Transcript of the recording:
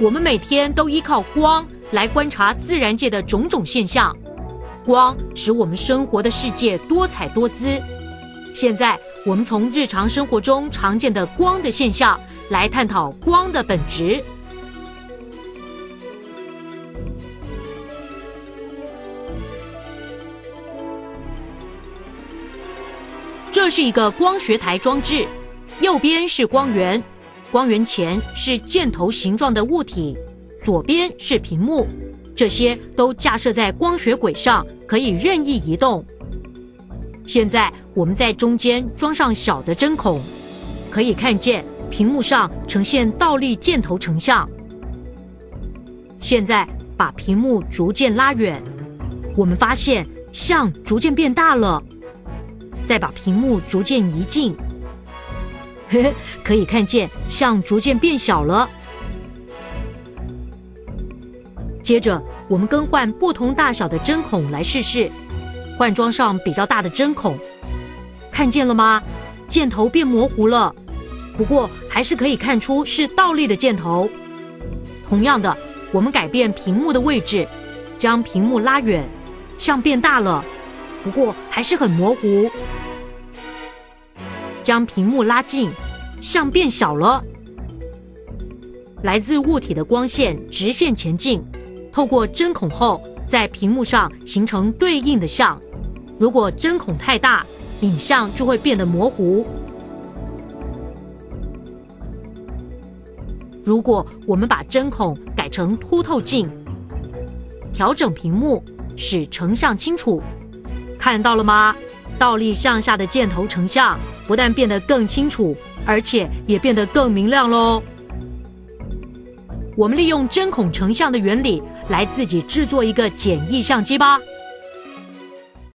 我们每天都依靠光来观察自然界的种种现象，光使我们生活的世界多彩多姿。现在，我们从日常生活中常见的光的现象来探讨光的本质。这是一个光学台装置，右边是光源，光源前是箭头形状的物体，左边是屏幕，这些都架设在光学轨上，可以任意移动。现在我们在中间装上小的针孔，可以看见屏幕上呈现倒立箭头成像。现在把屏幕逐渐拉远，我们发现像逐渐变大了。再把屏幕逐渐移近，可以看见像逐渐变小了。接着，我们更换不同大小的针孔来试试，换装上比较大的针孔。看见了吗？箭头变模糊了，不过还是可以看出是倒立的箭头。同样的，我们改变屏幕的位置，将屏幕拉远，像变大了，不过还是很模糊。将屏幕拉近，像变小了。来自物体的光线直线前进，透过针孔后，在屏幕上形成对应的像。如果针孔太大，影像就会变得模糊。如果我们把针孔改成凸透镜，调整屏幕，使成像清楚，看到了吗？倒立向下的箭头成像不但变得更清楚，而且也变得更明亮咯。我们利用针孔成像的原理来自己制作一个简易相机吧。